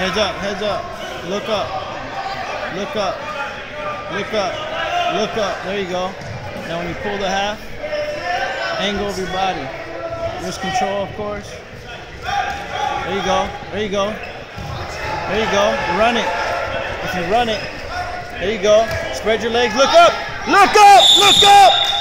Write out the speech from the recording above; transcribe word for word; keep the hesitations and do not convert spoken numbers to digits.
Heads up, heads up. Look up. Look up. Look up. Look up. There you go. Now when you pull the half, angle of your body. Wrist control, of course. There you go. There you go. There you go. Run it. If you run it, there you go. Spread your legs. Look up. Look up. Look up.